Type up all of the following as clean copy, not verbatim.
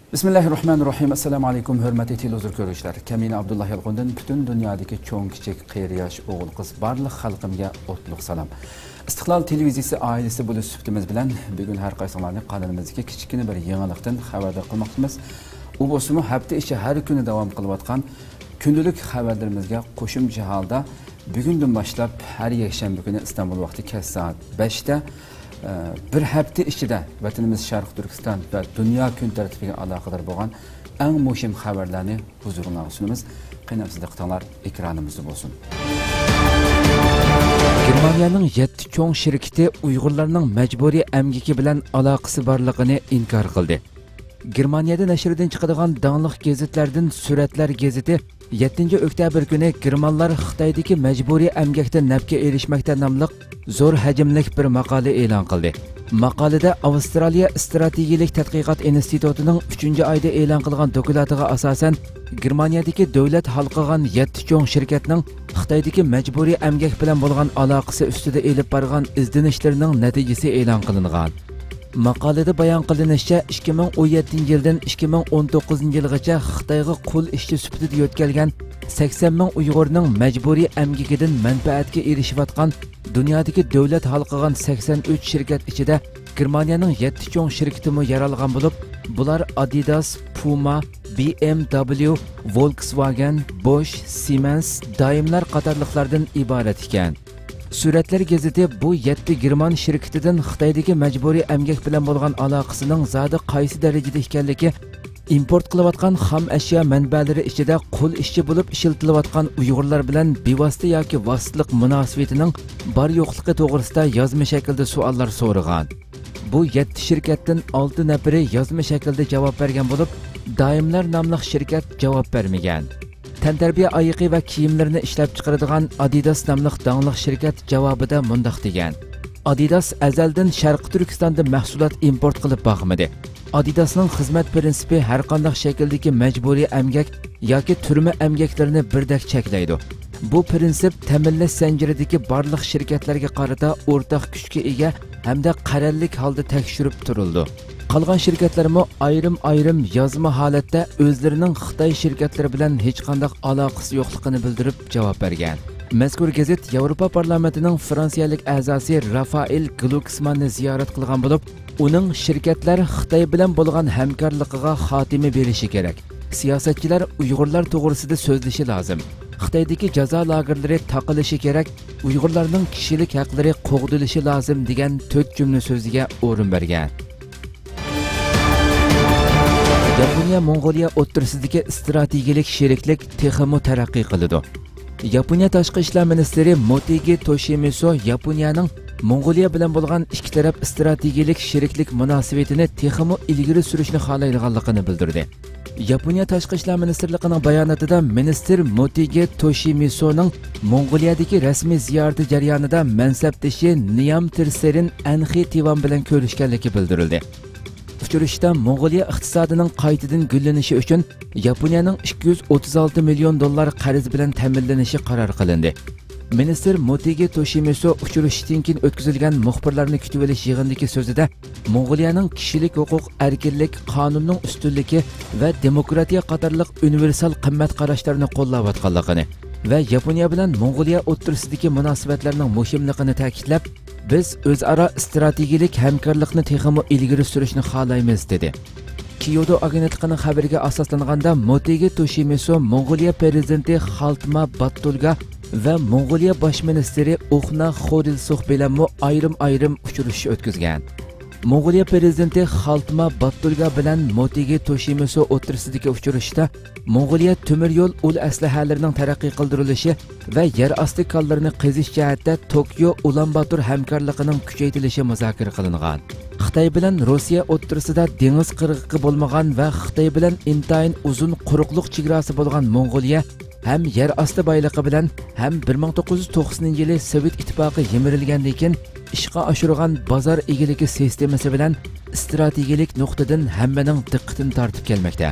Bismillahirrahmanirrahim. Assalamu alaykum hörmətli televizor görüşlər. Kəmin Abdullah Yalğundan bütün dünyadakı çoğun kiçik qeyriyaş oğul qız barlıq xalqımga otluq salam. İstiqlal televiziyası ailesi bulu sübtimiz bilen bugün her qaysalarını kanalımızdaki kiçikini bir yanılıqdan xabardar qılmaqtımız. U bosumu hafta içi her günü devam qılıbatqan gündülük xabarlarımızga qo'shimcha halda bugündən başlap her yakshanba kuni İstanbul vaqti kech saat 5'te bir hafta ichida vatanimiz Sharq Turkiston va dunyo kun tartibiga aloqador bo'lgan eng muhim xabarlarni huzuringizga sunamiz. Qiynamsizlik qilinglar, ekranimizda bo'lsin. Germaniyaning 7 cho'ng shirkati Uyg'urlarning majburiy emgiki bilan aloqasi borligini inkor qildi. Germaniyada nashrdan chiqadigan dangliq gazetlardan Suratlar gazeti 7 oktyabr kuni Germanlar Xitoydagi majburiy emgakda nafga erishmoqda nomli zo'r hajmlik bir maqola e'lon qildi. Maqolada Avstraliya strategik tadqiqot institutining 3-oyda e'lon qilgan doklatiga asosan Germaniyadagi davlat halqagan 7 cho'ng shirkatning Xitoydagi majburiy emgak bilan bo'lgan aloqasi ustida elib borgan izlanishlarining natijasi e'lon qilingan. Maqolada bayon qilinishicha 2017 yildan 2019 yilgacha Xitoyga qul ishchi sifatida yo'tkalgan 80 ming Uyg'urning majburiy emgakidan manfaatga erishayotgan dunyodagi davlat halqagan 83 shirkat ichida Germaniyaning 7 cho'ng shirkatimi yer olgan bo'lib, bular Adidas, Puma, BMW, Volkswagen, Bosch, Siemens, Daimler qatorliqlardan iborat ekan. Suratlar gazeti bu 7 German shirkatidan Xitoydagi majburiy emgak bilan bo'lgan aloqasining zodi qaysi darajada ekanligi, import qilayotgan xam ashyo manbalari ichida qul ishchi bo'lib ishlatilayotgan Uyg'urlar bilan bevosita yoki vositalik munosabatining bor yo'qligi to'g'risida yozma shaklda savollar so'ragan. Bu 7 shirkatdan 6 nafari yozma shaklda javob bergan bo'lib, Daimler nomli shirkat javob bermagan. Tantarbiya oyiqi va kiyimlarini ishlab chiqaradigan Adidas nomli dangliq shirkat javobida mundaq degan: Adidas azaldan Sharq Turkistonda mahsulot import qilib boqmadi. Adidasning xizmat prinsipi har qanday shakldagi majburiy emgak yoki turma emgaklarini birdek cheklaydi. Bu prinsip ta'minlash zanjiridagi barliq shirkatlarga qarata o'rtaq kuchga ega hamda qarorlik holda tekshirib turildi. Qolgan shirkatlarmi ayrim yozma holatda o'zlarining Xitoy shirkatlari bilan hech qanday aloqasi yo'qligini bildirib javob bergan. Mazkur gazet Yevropa parlamentining Fransiyalik a'zosi Rafael Glucksmanni ziyorat qilgan bo'lib, uning shirkatlar Xitoy bilan bo'lgan hamkorligiga xotima berishi kerak. Siyosatchilar Uyg'urlar to'g'risida so'zlashi lozim. Xitoydagi jazo lagerlari taqilishi kerak, Uyg'urlarning kishilik haqlari qo'g'dilishi lozim degan 4 jumla so'ziga o'rin bergan. Yaponiya Mongoliya o'rtasidagi strategik sheriklik texmo taraqqiy qildi. Yaponiya tashqi ishlar ministri Motegi Toshimitsu Yaponiyaning Mongoliya bilan bo'lgan ikki taraf strategik sheriklik munosabatini texmo ilgari surishni xohlaydiganligini bildirdi. Yaponiya tashqi ishlar ministrligining bayonotida ministr Motegi Toshimitsuning Mongoliyadagi rasmiy ziyorati jarayonida mansabdoshi Niyam Tirserin Anxi Tivan bilan ko'rishganligi bildirildi. Uchrashda Mongoliya iqtisodining qaytadan gullanishi uchun Yaponiyaning 236 million dollar qarz bilan ta'minlanishi qaror qilindi. Ministr Motegi Toshimitsu uchrashishdan keyin o'tkazilgan muxbirlarni kutib olish yig'inidagi so'zida Mongoliyaning kishilik huquq, erkinlik, qonunning ustunligi va demokratiya qatorliq universal qimmat qarashlarini qo'llayotganligini va Yaponiya bilan Mongoliya o'rtasidagi munosabatlarning muhimligini ta'kidlab, biz o'zaro strategik hamkorlikni texmo ilgari surishni xohlaymiz dedi. Kyoto agentligining xabariga asoslanganda Motegi Toshimitsu Mongoliya prezidenti Xaltma Battulga va Mongoliya bosh ministri Uxna Xorilsuh bilan ayrim uchrashuv o'tkazgan. Mongoliya prezidenti Xaltma Battulga bilan Motegi Toshimitsu o'rtasidagi uchrashuvda Mongoliya temir yo'l ul aslahalarining taraqqiy qildirilishi va yer osti konlarini qazish jihatda Tokyo Ulan-Bator hamkorligining kuchaytirilishi muzokara qilingan. Xitoy bilan Rossiya o'rtasida dengiz qirg'oqi bo'lmagan va Xitoy bilan intayin uzun quruqliq chegarasi bo'lgan Mongoliya hem yer osti boyligi bilan hem 1990-yili Sovet ittifoqi yemirilgandan keyin ishga oshirgan bozor egiligi sistemasi bilan strategik nuqtadan hammaning diqqatini tortib kelmoqda.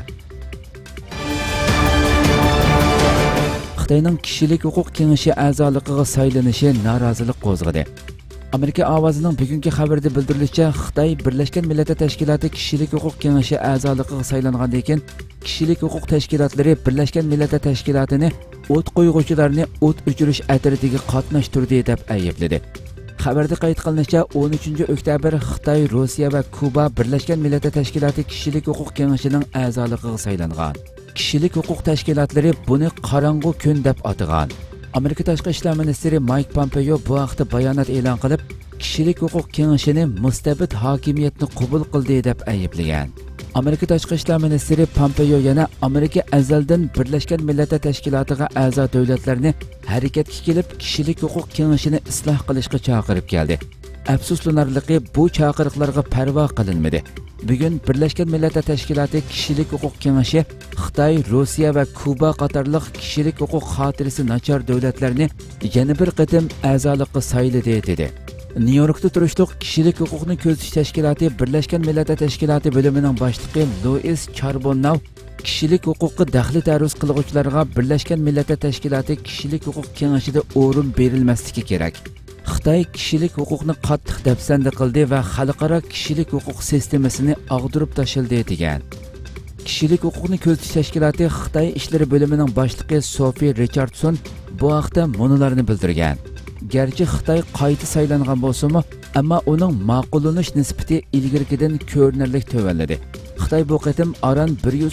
Xitoyning kishilik huquq kengashi a'zoligiga saylanishi norozilik qo'zg'adi. Amerika ovozining bugungi xabarida bildirilishicha, Xitoy Birlashgan Millatlar Tashkiloti Kishilik huquq kengashi a'zoligiga saylangandan keyin kishilik huquq tashkilotlari Birlashgan Millatlar Tashkilotini o't qo'yuvchilarni o't o'chirish atritiga qatnashtirdi deb aybladi. Xabarda qayd qilinishicha, 13 oktyabr Xitoy, Rossiya va Kuba Birlashgan Millatlar Tashkiloti Kishilik huquq kengashining a'zoligiga saylangan. Kishilik huquq tashkilotlari buni qorong'u kun deb atagan. Amerika Tashqi ishlar ministri Mike Pompeo bu haqda bayonot e'lon qilib, kishilik huquq kengashini mustabid hokimiyatni qabul qildi deb ayblagan. Amerika Tashqi ishlar ministri Pompeo yana Amerika azaldan Birlashgan Millatlar Tashkilotiga a'zo davlatlarni harakatga kelib kishilik huquq kengashini isloh qilishga chaqirib keldi. Afsuslanarligi, bu chaqiriqlarga parvo qilinmadi. Bugun Birlashgan Millatlar Tashkiloti Kishilik huquq kengashi Xitoy, Rossiya va Kuba qatorliq kishilik huquq xotirasi nachar davlatlarni yana bir qatim a'zolikqa sayladi dedi. Nyu-Yorkda turishliq kishilik huquqni ko'zlash tashkiloti Birlashgan Millatlar Tashkiloti bo'limining boshlig'i Louis Charbonneau kishilik huquqqa daxli taruz qiluvchilarga Birlashgan Millatlar Tashkiloti kishilik huquq kengashida o'rin berilmasligi kerak. Xitoy kishilik huquqni qattiq dafsanda qildi va xalqaro kishilik huquq sistemasini og'dirib tashildi degan. Kishilik huquqni ko'zlash tashkiloti Xitoy ishlari bo'limining boshlig'i Sophie Richardson bu haqda munolarni bildirgan. Gerçi Xitoy qayta saylangan bo'lsa-mu, ammo uning ma'qullanish nisbati ilgarigidan ko'rinarli tövalladi. Xitoy bu qatim aran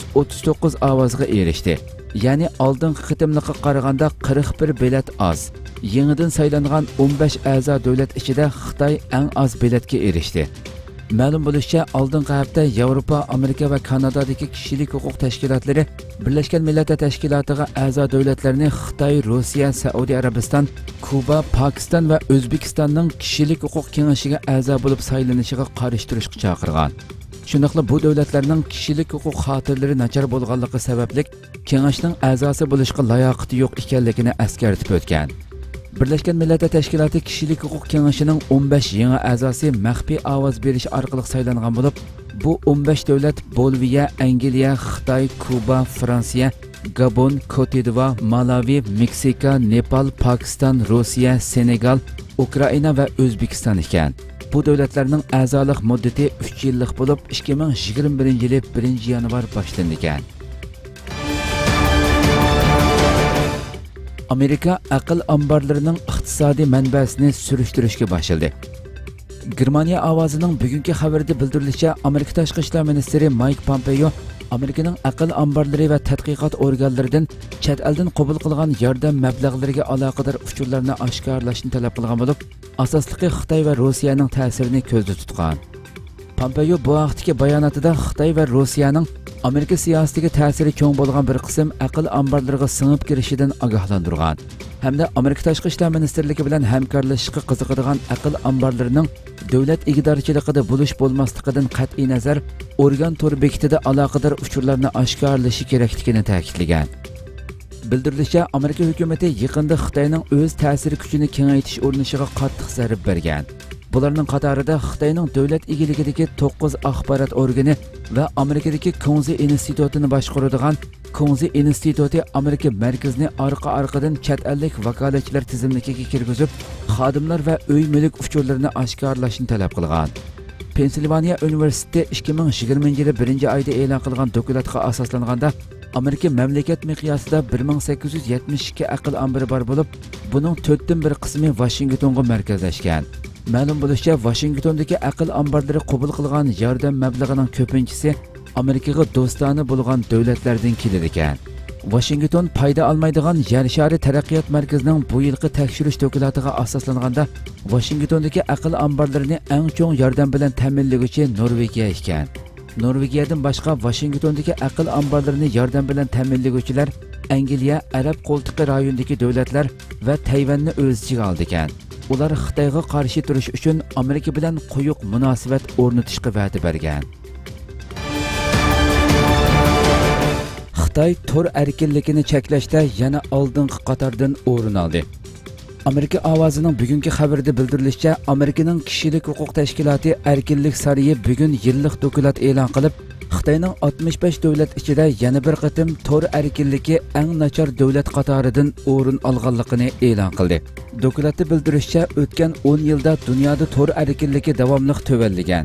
139 ovozga erishdi. Ya'ni oldingi qatimlikqa qaraganda 41 bilet az. Yenidan saylangan 15 a'zo davlat ichida Xitoy eng az biletga erishdi. Ma'lum bo'lishicha, oldingi hafta Yevropa, Amerika va Kanadadagi kishilik huquq tashkilotlari Birlashgan Millatlar Tashkilotiga a'zo davlatlarni Xitoy, Rossiya, Saudiya Arabiston, Kuba, Pokiston va O'zbekistonning kishilik huquq kengashiga a'zo bo'lib saylanishiga qarshi turishga chaqirgan. Shundaqla bu davlatlarning kishilik huquq xotirlari nachar bo'lganligi sababli kengashning a'zosi bo'lishga layoqati yo'q ekanligini eskartib o'tgan. Birlashgan Millatlar Tashkiloti Kishilik huquq kengashining 15 yangi a'zosi maxfiy ovoz berish orqali saylangan bo'lib, bu 15 davlat Bolviya, Angliya, Xitoy, Kuba, Fransiya, Gabon, Cote d'Ivoire, Malawi, Meksika, Nepal, Pokiston, Rossiya, Senegal, Ukraina va O'zbekiston ekan. Bu davlatlarning a'zolik muddati 3 yillik bo'lib, 2021 yili 1-yanvar boshlangan. Amerika aql ambarlarining iqtisodiy manbasini surishtirishga boshladi. Germaniya ovozining bugungi xabarida bildirilishicha, Amerika Tashqi ishlar ministri Mike Pompeo Amerikaning aql ambarlari va tadqiqot organlaridan chet eldan qabul qilgan yordam mablag'lariga aloqador uchurlarni oshkorlashni talab qilgan bo'lib, asosligi Xitoy va Rossiyaning ta'sirini ko'zda tutgan. Pompeo bu vaqtdagi bayonotida Xitoy va Rossiyaning Amerika siyosatiga ta'siri cho'ng bo'lgan bir qism aql ambarlariga singib kirishidan ogohlantirgan. Hamda Amerika Tashqi ishlar ministrligi bilan hamkorlashishga qiziqadigan aql ambarlarining davlat ig'dorchiligida bo'lish bo'lmasligidan qat'iy nazar organ to'r bekitida aloqador uchurlarni oshkorlashi kerakligini ta'kidlagan. Bildirilishicha, Amerika hukumati yaqinda Xitoyning o'z ta'sir kuchini kengaytirish urinishiga qattiq zarb bergan. Bularning qatorida Xitoyning davlat egiligidagi 9 axborot organi va Amerikadagi Kunzi institutini boshqaradigan Kunzi instituti Amerika markazini orqa-orqadan chet ellik vakolatchilar tizimligiga kirgizib, xodimlar va uy mulk uchurlarini oshkorlashni talab qilgan. Pensilvaniya universiteti 2020 yili 1-oyda e'lon qilgan dokladga asoslanganda Amerika mamlakat miqyosida 1872 aql ambari bor bo'lib, buning 4/1 qismi Washingtonga markazlashgan. Ma'lum bo'lishicha, Washingtondagi aql ambarlari qabul qilgan yordam mablag'ining ko'pinchisi Amerikaga do'stona bo'lgan davlatlardan kelar ekan. Washington foyda olmaydigan Yer shari taraqqiyot markazining bu yilgi tekshirish doklatiga asoslanganda, Washingtondagi aql ambarlarini eng cho'ng yordam bilan ta'minlovchi Norvegiya ekan. Norvegiyadan boshqa Washingtondagi aql ambarlarini yordam bilan ta'minlovchilar Angliya, Arab qo'ltiqi rayonidagi davlatlar va Tayvanni o'z ichiga oldi ekan. Ular Xitoyga qarshi turish uchun Amerika bilan quyuq munosabat o'rnatishga va'da bergan. Xitoy to'r erkinligini cheklashda yana oldingi qatordan o'rin oldi. Amerika ovozining bugungi xabarida bildirilishicha, Amerikaning kishilik huquq tashkiloti Erkinlik sariyi bugun yillik doklad e'lon qilib, Xitoyning 65 davlat ichida yana bir qatim tor erkinligi eng nachar davlat qatoridan o'rin olganligini e'lon qildi. Dokladda bildirishicha, o'tgan 10 yilda dunyoda tor erkinligi davomli tuvanlagan.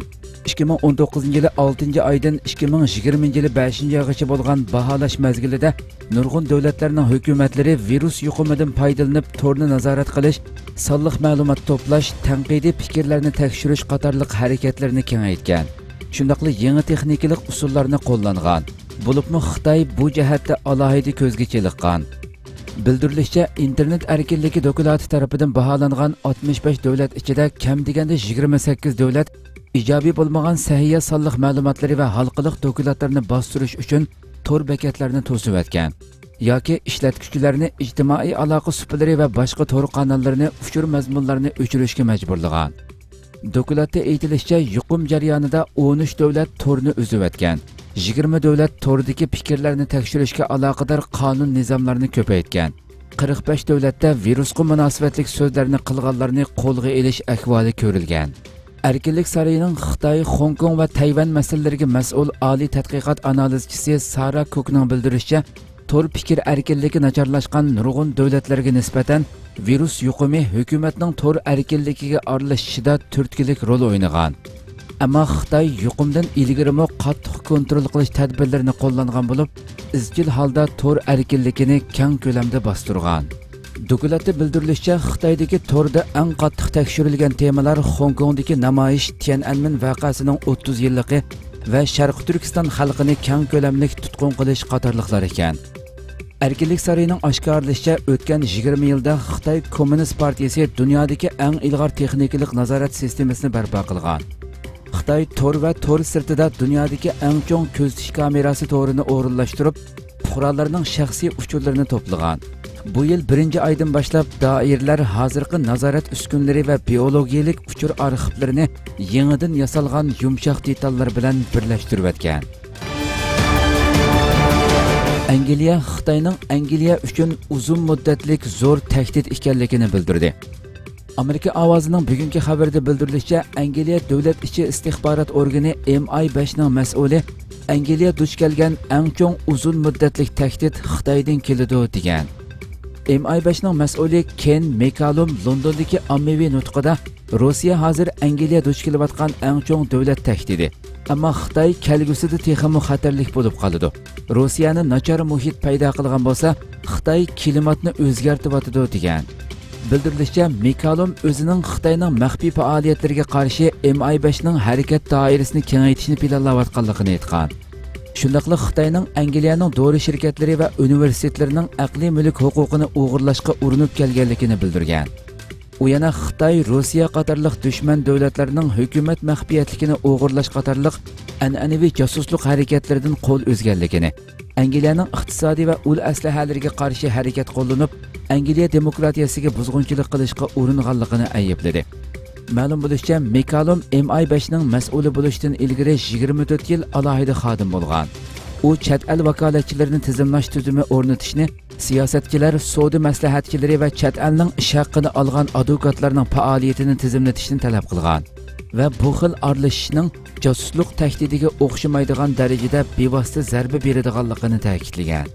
2019 yılı 6. aydan 2020 yılı 5. aygacha bo'lgan baholash mezgilida nurg'un davlatlarning hukumatlari virus yuqumidan foydalanib torni nazorat qilish, sonliq ma'lumot to'plash, tanqidiy fikrlarni tekshirish qatorliq harakatlarni kengaytgan. Shundaqli yangi texnikalik usullarni qo'llangan. Bo'libmi Xitoy bu jihatda alohida ko'zga chiliqqan. Bildirilishicha, internet erkinligi doklati tarafidan baholangan 65 davlat ichida kam deganda 28 davlat ijobiy bo'lmagan sahiya sonliq ma'lumotlari va xalqiliq dokladlarni bostirish uchun tor bekatlarni to'sib o'tgan yoki ishlatuvchilarni ijtimoiy aloqa suplari va boshqa tor kanallarni uchur mazmunlarini o'chirishga majburlagan. Dokladda aytilishicha, yuqum jarayonida 13 davlat torni uzib o'tgan. 20 davlat tordagi fikrlarni tekshirishga aloqador qonun nizomlarini ko'paytgan. 45 davlatda virusga munosabatlik so'zlarni qilganlarni qo'lga olish ahvoli ko'rilgan. Erkinlik saroyining Xitoy, Hong Kong va Tayvan masalalariga mas'ul oliy tadqiqot analizchisi Sara Cookning bildirishicha, tor fikr erkinligi nacharlashgan nurg'un davlatlarga nisbatan virus yuqumi hukumatning tor erkinligiga aralashishida turtkilik rol o'ynagan. Ammo Xitoy yuqumdan ilgirimi qattiq kontrol qilish tadbirlarini qo'llangan bo'lib, izchil holda tor erkinligini keng ko'lamda bostirgan. Dokladda bildirilishicha, Xitoydagi torda eng qattiq tekshirilgan temalar Hong Kongdagi namoyish, Tiananmen voqeasining 30 yilligi va Sharq Turkiston xalqini keng ko'lamli tutqun qilish qatorliqlar ekan. Erkinlik saroyining oshkorlashicha, o'tgan 20 yilda Xitoy Kommunist partiyasi dunyodagi eng ilg'or texnikalik nazorat sistemasini barpo qilgan. Xitoy tor va tor sirtida dunyodagi eng chong kuzatish kamerasi torini o'rinlashtirib, fuqarolarning shaxsiy uchurlarini to'plagan. Bu yil 1 aydan boshlab doirlar hozirgi nazorat uskunlari va biologiyalik uchur arxivlarini yangidan yasalgan yumshoq detallar bilan birlashtirib o'tgan. Angliya Xitoyning Angliya uchun uzun muddatlik zo'r tahdid ekanligini bildirdi. Amerika ovozining bugungi xabarida bildirilishicha, Angliya davlat ichi istixborot organi MI5 ning mas'uli Angliya duch kelgan eng chong uzun muddatlik tahdid Xitoydan keladi degan. MI5 ning mas'uli Ken McCallum Londondagi ommaviy nutqida Rossiya hozir Angliya duch kelayotgan eng chong davlat tahdidi. Ammo Xitoy kelgusida texmo xatarlik bo'lib qoladi. Rossiyani nachar muhit paydo qilgan bo'lsa, Xitoy klimatni o'zgartirib o'tadi degan. Bildirilishicha, McCallum o'zining Xitoyning maxfiy faoliyatlariga qarshi MI5 ning harakat doirasini kengaytirishni planlayotganligini aytgan. Shundaqli Xitoyning Angliyaning dori shirkatlari va universitetlarining aqliy mulk huquqini o'g'irlashga urinib kelganligini bildirgan. U yana Xitoy, Rossiya qatorliq dushman davlatlarning hukumat maxfiyatligini o'g'irlash qatorliq an'anaviy josuslik harakatlaridan qo'l o'zganligini, Angliyaning iqtisodiy va ul aslahalariga qarshi harakat qo'llanib, Angliya demokratiyasiga buzg'unchilik qilishga uringanligini aybladi. Ma'lum bo'lishicha, McCallum MI5 ning mas'uli bo'lishdan ilgari 24 yil alohida xodim bo'lgan. U chet el vakolatchilarini tizimlash tuzumi o'rnatishni, siyosatchilar, savdo maslahatchilari va chet elning ish haqqini olgan advokatlarning faoliyatini tizimlatishni talab qilgan va bu xil aralashishning josuslik tahdidiga o'xshamaydigan darajada bevosita zarba beradiganligini ta'kidlagan.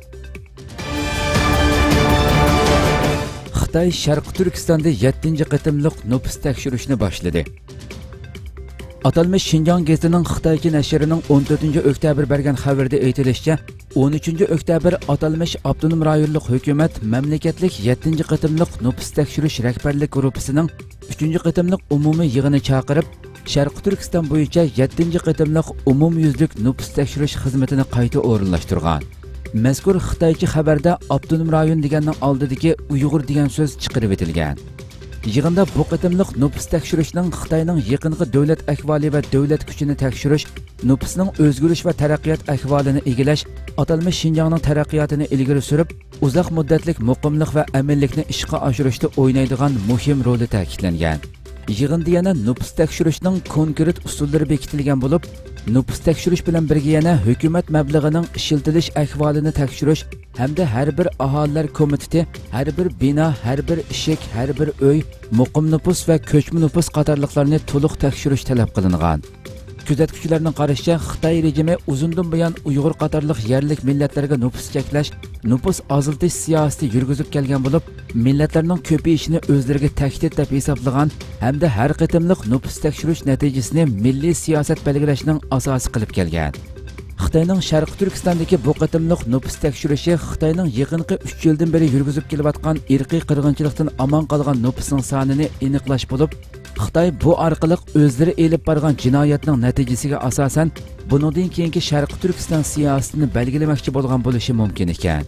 Xitoy Sharq Turkistonda 7-qatimliq nüfus tekshirishni boshladi. Atalmış Şinjan gazetining Xitoycha nashrining 14 oktyabr bergan xabarda aytilishicha, 13 oktyabr atalmış Abdunum rayonlik hukumat mamlakatlik 7-qatimliq nüfus tekshirish rahbarlik guruhining 3-qatimliq umumiy yig'ini chaqirib, Sharq Turkiston bo'yicha 7-qatimliq umumyuzlik nüfus tekshirish xizmatini qayta o'rinlashtirgan. Mazkur Xitoycha xabarda Abdunum rayon deganning oldidagi Uyg'ur degan so'z chiqarib etilgan. Yig'inda bu qatimliq nüfus tekshirishning Xitoyning yaqinqi davlat ahvoli va davlat kuchini tekshirish, nüfusning o'zgarish va taraqqiyot ahvolini egilash, atalmış Şinjanning taraqqiyotini ilgari surib, uzoq muddatlik muqimlik va aminlikni ishga oshirishda o'ynaydigan muhim roli ta'kidlangan. Yig'inda yana nüfus tekshirishning konkret usullari bekitilgan bo'lib, nüfus tekshirish bilan birga yana hukumat mablag'ining ishlatilish ahvolini tekshirish hamda har bir aholilar komiteti, har bir bino, har bir ishik, har bir uy, muqim nüfus va ko'chma nüfus qatorliqlarni to'liq tekshirish talab qilingan. Kuzatuvchilarning qarashicha, Xitoy rejimi uzundan buyon Uyg'ur qatorliq yerlik millatlarga nüfus cheklash, nüfus azaltish siyosati yurgizib kelgan bo'lib, millatlarning ko'payishini o'zlariga tahdid deb hisoblagan hamda har qatimliq nüfus tekshirish natijasini milliy siyosat belgilashning asosi qilib kelgan. Xitoyning Sharq Turkistondagi bu qatimliq nüfus tekshirishi Xitoyning yaqinqi 3 yildan beri yurgizib kelayotgan irqiy qirg'inchilikdan amon qolgan nüfusning sonini aniqlash bo'lib, Xitoy bu orqali o'zlari elib borgan jinoyatning natijasiga asosan buningdan keyingi Sharq Turkiston siyosatini belgilamoqchi bo'lgan bo'lishi mumkin ekan.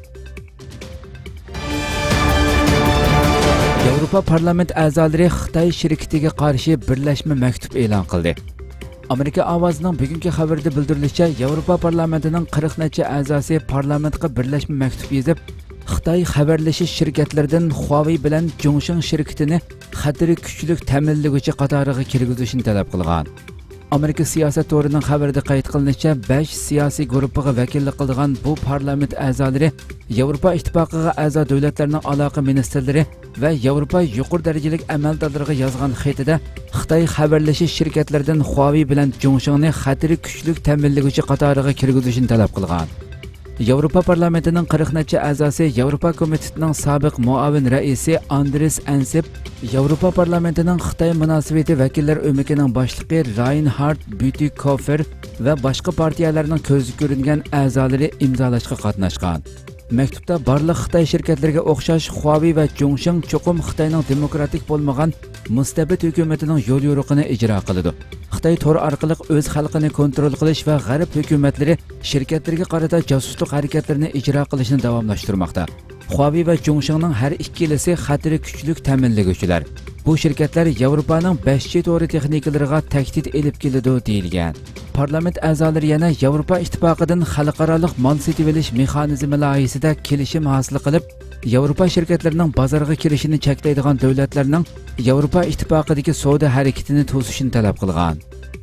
Yevropa parlament a'zolari Xitoy shirkatiga qarshi birlashma maktub e'lon qildi. Amerika ovozining bugungi xabarida bildirilishicha, Yevropa parlamentining 40 necha a'zosi parlamentga birlashma maktub yozib, Xitoy xabarlashish shirkatlaridan Huawei bilan Zhongsheng shirkatini xatari kuchlik ta'minlovchi qatoriga kirgizishni talab qilgan. Amerika siyosat to'rining xabarida qayd qilinishicha, 5 siyosiy guruhga vakillik qilgan bu parlament a'zolari Yevropa ittifoqiga a'zo davlatlarning aloqa ministrlari va Yevropa yuqori darajalik amaldorlariga yozgan xatida Xitoy xabarlashish shirkatlaridan Huawei bilan Zhongshengni xatari kuchlik ta'minlovchi qatoriga kirgizishni talab qilgan. Yevropa parlamentining 40 necha a'zosi Yevropa komitetining sobiq muavin raisi Andres Ansip, Yevropa parlamentining Xitoy munosabati vakillar o'mikining boshlig'i Reinhard Bütikofer va boshqa partiyalarning ko'zga ko'ringan a'zolari imzolashga qatnashgan. Maktubda barliq Xitoy shirkatlariga o'xshash Huawei va Zhongsheng cho'qim Xitoyning demokratik bo'lmagan mustabid hukumatining yo'l yo'riqini ijro qiladi. Xitoy tor orqali o'z xalqini kontrol qilish va g'arb hukumatlari shirkatlarga qarata josuslik harakatlarini ijro qilishni davomlashtirmoqda. Huawei va Zhongshengning har ikkilisi xatari kuchlik ta'minlovchilar. Bu shirkatlar Yevropaning 5G to'g'ri texnikalariga tahdid elib keladi deyilgan. Parlament a'zolari yana Yevropa ittifoqidan xalqaro mol sotib olish mexanizmi loyihasida kelishim hosil qilib, Yevropa shirkatlarining bozorga kirishini cheklaydigan davlatlarning Yevropa ittifoqidagi savdo harakatini to'sishni talab qilgan.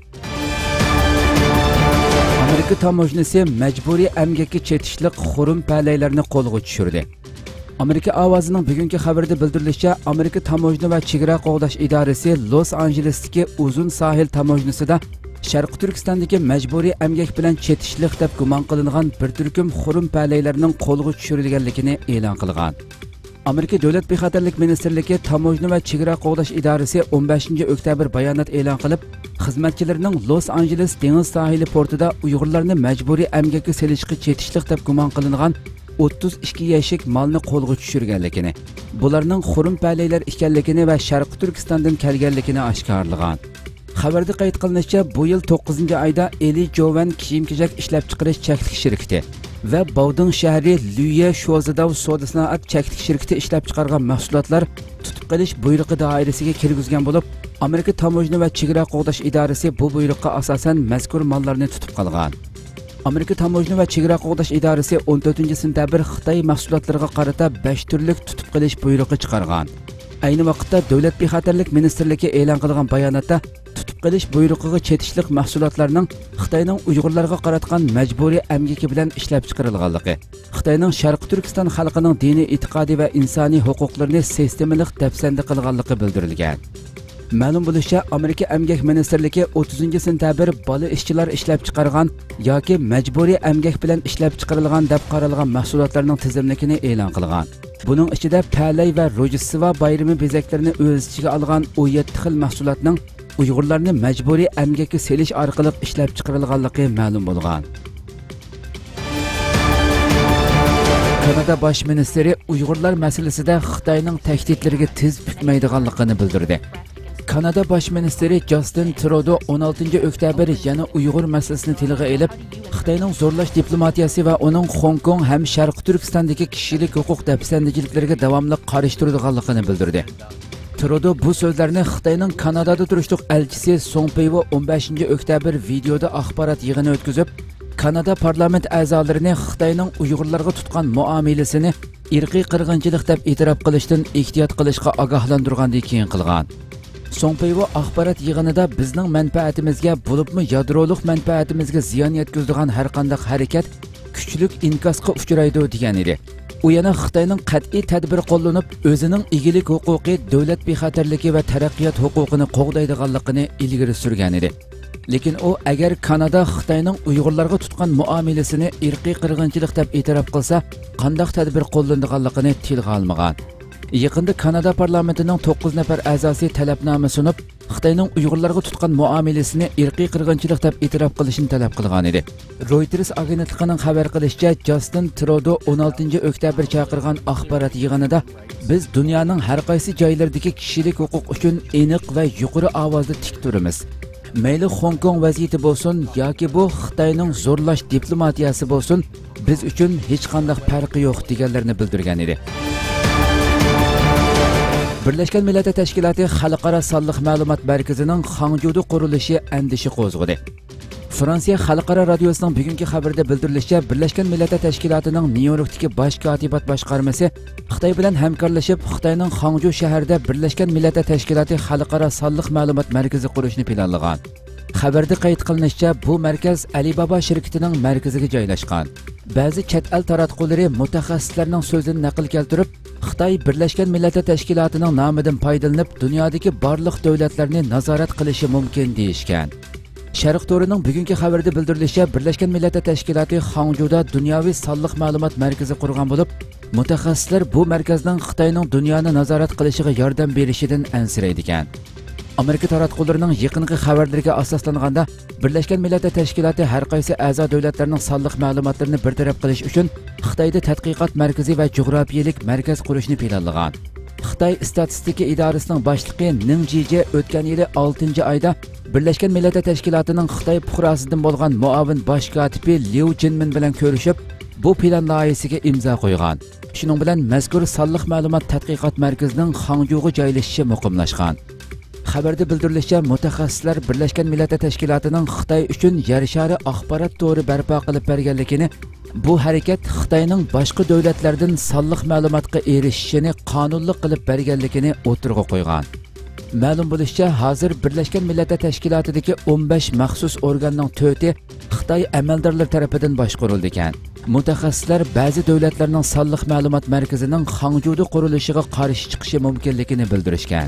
Amerika tamojnisi majburiy emgakka chetishliq xurum palaylarni qo'lga tushirdi. Amerika ovozining bugungi xabarida bildirilishicha, Amerika tamojna va chegara qo'g'dash idorasi Los Anjelesdagi uzun sahil tamojnasida Sharq Turkistondagi majburiy emgak bilan chetishliq deb gumon qilingan bir turkum xurum palaylarning qo'lga tushirilganligini e'lon qilgan. Amerika Davlat bexatarlik ministrligi tamojna va chegara qo'g'dash idorasi 15-oktyabr bayonot e'lon qilib, xizmatchilarining Los Anjeles dengiz sohili portida Uyg'urlarni majburiy emgakka selishga chetishliq deb gumon qilingan 32 yoshlik malni qo'lga tushirganligini, bularning xurum palaylar ekanligini va Sharq Turkistondan kelganligini oshkorlagan. Xabarda qayd qilinishicha, bu yil 9-oyda Eli Jovan kiyim-kechak ishlab chiqarish cheklik shirkati va Bauding shahri Lüye Shozidav savdo sanoat cheklik shirkati ishlab chiqargan mahsulotlar tutib qilish buyrug'i doirasiga kirgizgan bo'lib, Amerika tamojna va chegara qo'g'dash idorasi bu buyruqqa asosan mazkur mollarni tutib qolgan. Amerika tamojna va chegara qo'g'dash idorasi 14-sentabr Xitoy mahsulotlariga qarata 5 turlik tutib qilish buyrug'i chiqargan. Ayni vaqtda Davlat bexatarlik ministrligi e'lon qilgan bayonotda tutib qilish buyrug'iga chetishliq mahsulotlarning Xitoyning Uyg'urlarga qaratgan majburiy emgaki bilan ishlab chiqarilganligi, Xitoyning Sharq Turkiston xalqining diniy e'tiqodi va insoniy huquqlarini sistemalik dafsanda qilganligi bildirilgan. Ma'lum bo'lishicha, Amerika emgak ministrligi 30-sentabr bola ishchilar ishlab chiqargan yoki majburiy emgak bilan ishlab chiqarilgan deb qaralgan mahsulotlarning tizimligini e'lon qilgan. Buning ichida palay va Rojdestvo bayrami bezaklarini o'z ichiga olgan 17 xil mahsulotning Uyg'urlarni majburiy emgakka selish orqali ishlab chiqarilganligi ma'lum bo'lgan. Kanada bosh ministri Uyg'urlar masalasida Xitoyning tahdidlariga tez bukmaydiganligini bildirdi. Kanada bosh ministri Justin Trudeau 16-oktyabr yana Uyg'ur masalasini tilga olib, Xitoyning zo'rlash diplomatiyasi va uning Hong Kong ham Sharq Turkistondagi kishilik huquq dafsandachiliklariga davomli qarshi turadiganligini bildirdi. Trudeau bu so'zlarni Xitoyning Kanadada turishliq elchisi Song Peiwo 15-oktyabr videoda axborot yig'ini o'tkazib, Kanada parlament a'zolarini Xitoyning Uyg'urlarga tutgan muomalasini irqiy qirg'inchilik deb e'tirof qilishdan ehtiyot qilishga ogohlantirgandan keyin qilgan. Song Peiwo axborot yig'inida bizning manfaatimizga bo'libmi yadroliq manfaatimizga ziyon yetkazadigan har qanday harakat kuchlik inkosga uchraydi degan edi. U yana Xitoyning qat'iy tadbir qo'llanib, o'zining egilik huquqi, davlat bexatarligi va taraqqiyot huquqini qo'g'daydiganligini ilgari surgan edi. Lekin u agar Kanada Xitoyning Uyg'urlarga tutgan muomalasini irqiy qirg'inchilik deb e'tirof qilsa, qanday tadbir qo'llanadiganligini tilga olmagan. Yaqında Kanada parlamentining 9 nafar a'zosi talabnoma sunib, Xitoyning Uyg'urlarga tutgan muomalasini irqiy qirg'inchilik deb e'tirof qilishini talab qilgan edi. Reuters agentligining xabar qilishicha, Justin Trudeau 16-oktyabr chaqirgan axborot yig'inida biz dunyoning har qaysi joylaridagi kishilik huquq uchun aniq va yuqori ovozda tik turamiz. Mayli Hong Kong vaziyati bo'lsin yoki bu Xitoyning zo'rlash diplomatiyasi bo'lsin, biz uchun hech qanday farqi yo'q deganlarini bildirgan edi. Birleşken Milletler Teşkilatı Xalqaro sonliq ma'lumot markazining Hangjuda qurilishi andishi qo'zg'adi. Fransiya Xalqaro radiosining bugungi xabarida bildirilishicha, Birleşken Milletler Teşkilatı'nın New York'daki baş katibat boshqarmasi Xitoy bilan hamkorlashib, Xitoyning Hangju shahrida Birleşken Milletler Teşkilatı Xalqaro sonliq ma'lumot markazi qurishni planlagan. Xabarda qayd qilinishicha, bu markaz Alibaba shirkatining markaziga joylashgan. Ba'zi chet el taratqullari mutaxassislarning so'zini naql keltirib, Xitoy Birleşken Milletler Teşkilatı'ning nomidan foydalanib, dunyodagi barliq davlatlarni nazorat qilishi mumkin deyishgan. Sharq to'rining bugungi xabarida bildirilishicha, Birleşken Milletler Teşkilatı Hangjuda dunyoviy sonliq ma'lumot markazi qurgan bo'lib, mutaxassislar bu markazning Xitoyning dunyoni nazorat qilishiga yordam berishidan ansiraydi ekan. Amerika taratqullarining yaqinqi xabarlariga asoslanganda, Birleşken Milletler Teşkilatı har qaysi a'zo davlatlarning sonliq ma'lumotlarini bartaraf qilish uchun Xitoyda tadqiqot markazi va jo'grafiyalik markaz qurishni planlagan. Xitoy Statistika idorasining boshlig'i Ning Jiji o'tgan yili 6-oyda Birleşken Milletler Teşkilatı'ning Xitoy fuqarosidan bo'lgan muavin bosh kotibi Liu Jinmin bilan ko'rishib, bu plan loyihasiga imzo qo'ygan. Shuning bilan mazkur sonliq ma'lumot tadqiqot markazining Hangjuga joylashishi muqimlashgan. Xabarda bildirilishicha, mutaxassislar Birleşken Milletler Teşkilatı'ning Xitoy uchun yer shari axborot to'ri barpo qilib berganligini, bu harakat Xitoyning boshqa davlatlardan sonliq ma'lumotga erishishini qonunli qilib berganligini o'tirg'a qo'ygan. Ma'lum bo'lishicha, hozir Birleşken Milletler Teşkilatı'dagi 15 maxsus organning 4'i Xitoy amaldorlari tomonidan boshqarildi ekan. Mutaxassislar ba'zi davlatlarning sonliq ma'lumot markazining Hangjuda qurilishiga qarshi chiqishi mumkinligini bildirishgan.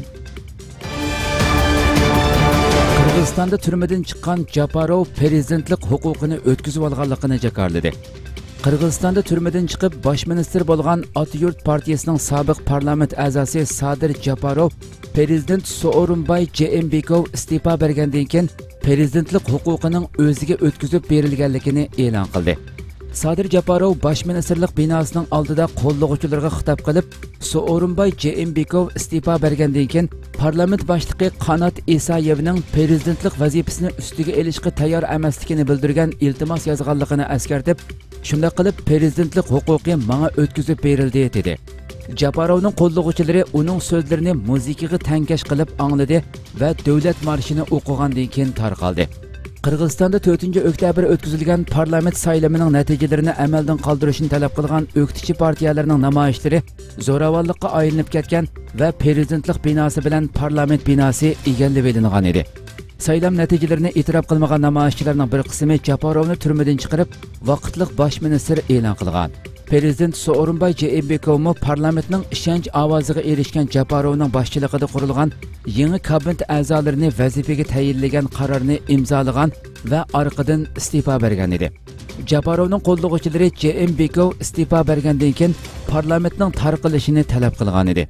Qirg'izistonda turmadan chiqqan Japarov prezidentlik huquqini o'tkazib olganligini jakarladi. Qirg'izistonda turmadan chiqib bosh ministr bo'lgan Ot-Yurt partiyasining sobiq parlament a'zosi Sadir Japarov prezident Sooronbay Jeenbekov iste'fo bergandan keyin prezidentlik huquqining o'ziga o'tkazib berilganligini e'lon qildi. Sadir Japarov bosh ministerlik binosining oldida qo'llovchilarga xitob qilib, Sooronbay Jeenbekov iste'fo bergandan keyin parlament boshlig'i Qanot Isayevning prezidentlik vazifasini ustiga elishga tayyor emasligini bildirgan iltimos yozganligini eskartib, shunday qilib prezidentlik huquqi menga o'tkazib berildi dedi. Japarovning qo'llovchilari uning so'zlarini musiqiga tankash qilib angladi va davlat marshini o'qigandan keyin tarqaldi. Qirg'izistonda 4-oktyabr o'tkazilgan parlament saylamining natijalarini amaldan qoldirishni talab qilgan o'qituvchi partiyalarning namoyishlari zo'ravonlikqa aylanib ketgan va prezidentlik binosi bilan parlament binosi egallab olingan edi. Saylam natijalarini e'tirof qilmagan namoyishchilarning bir qismi Japarovni turmadan chiqarib, vaqtliq bosh ministr e'lon qilgan. Prezident Sooronbay Jeenbekovmi parlamentning ishonch ovoziga erishgan Japarovning boshchiligida qurilgan yangi kabinet a'zolarini vazifaga tayinlagan qarorni imzolagan va orqadan iste'fo bergan edi. Japarovning qo'llovchilari Jeenbekov iste'fo bergandan keyin parlamentning tarqalishini talab qilgan edi.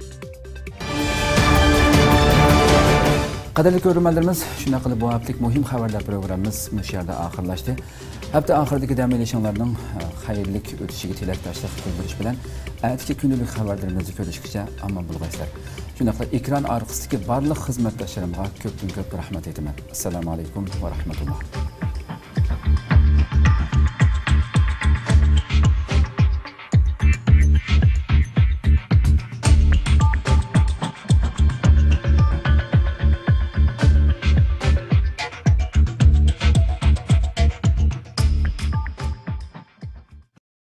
Qadrli ko'ruvchilarimiz, shunday qilib bu haftalik muhim xabarlar programmamiz shu yerda oxirlashdi. Hafta oxiridagi dam olishinglarning xayrli o'tishiga tilakdoshlik bildirish bilan atigi kunlik xabarlarimizni ko'rishgacha omon bo'lg'aysizlar. Shunday qilib ekran orqasidagi barliq xizmatdoshlarimga ko'p rahmat aytaman. Assalomu alaykum va rahmatulloh.